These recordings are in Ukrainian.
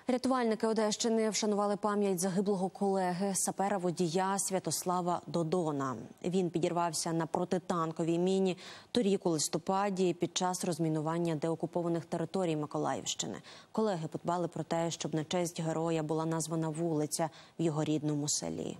Рятувальники Одещини вшанували пам'ять загиблого колеги, сапера-водія Святослава Додона. Він підірвався на протитанковій міні торік у листопаді під час розмінування деокупованих територій Миколаївщини. Колеги подбали про те, щоб на честь героя була названа вулиця в його рідному селі.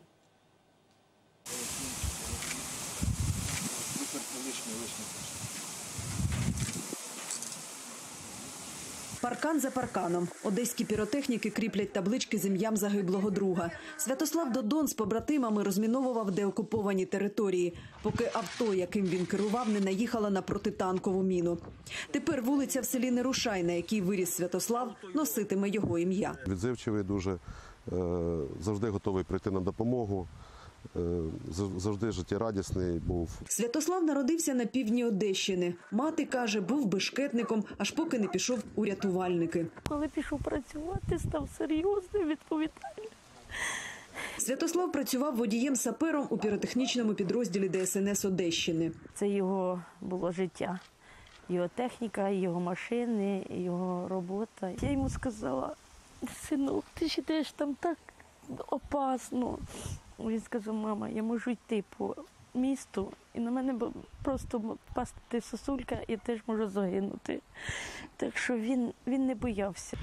Паркан за парканом. Одеські піротехніки кріплять таблички з ім'ям загиблого друга. Святослав Додон з побратимами розміновував деокуповані території, поки авто, яким він керував, не наїхало на протитанкову міну. Тепер вулиця в селі Нерушай, на якій виріс Святослав, носитиме його ім'я. Відзивчивий дуже, завжди готовий прийти на допомогу. Завжди життєрадісний був. Святослав народився на півдні Одещини. Мати, каже, був бешкетником, аж поки не пішов у рятувальники. Коли пішов працювати, став серйозним, відповідальним. Святослав працював водієм-сапером у піротехнічному підрозділі ДСНС Одещини. Це його було життя. Його техніка, його машини, його робота. Я йому сказала: синок, ти ж йдеш там так опасно. Він сказав: мама, я можу йти по місту, і на мене просто впасти сосулька, і теж можу загинути. Так що він не боявся.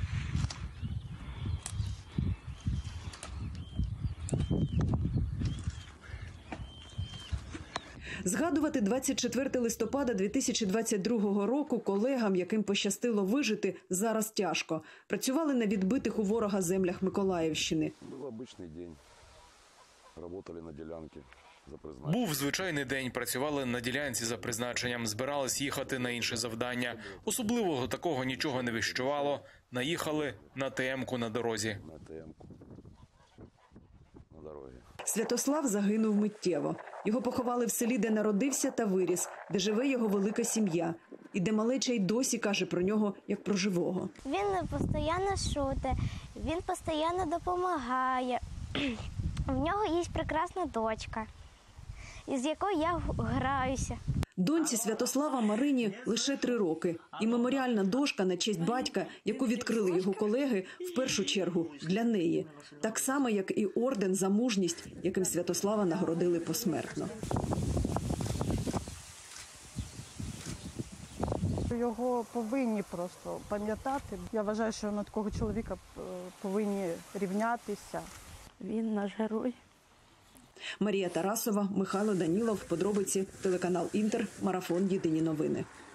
Згадувати 24 листопада 2022 року колегам, яким пощастило вижити, зараз тяжко. Працювали на відбитих у ворога землях Миколаївщини. Був обичний день. Працювали на ділянці за призначенням. Був звичайний день. Працювали на ділянці за призначенням. Збирались їхати на інше завдання. Особливого такого нічого не відчувало. Наїхали на ТМ-ку на дорозі. На ТМ-ку на дорозі. Святослав загинув миттєво. Його поховали в селі, де народився та виріс, де живе його велика сім'я. І де малеча й досі каже про нього, як про живого. Він постійно шутить, він постійно допомагає. В нього є прекрасна дочка, із якою я граюся. Доньці Святослава Марині лише 3 роки. І меморіальна дошка на честь батька, яку відкрили його колеги, в першу чергу для неї. Так само, як і орден за мужність, яким Святослава нагородили посмертно. Його повинні просто пам'ятати. Я вважаю, що на такого чоловіка повинні рівнятися. Він наш герой. Марія Тарасова, Михайло Данілов. Подробиці. Телеканал Інтер. Марафон. Єдині новини.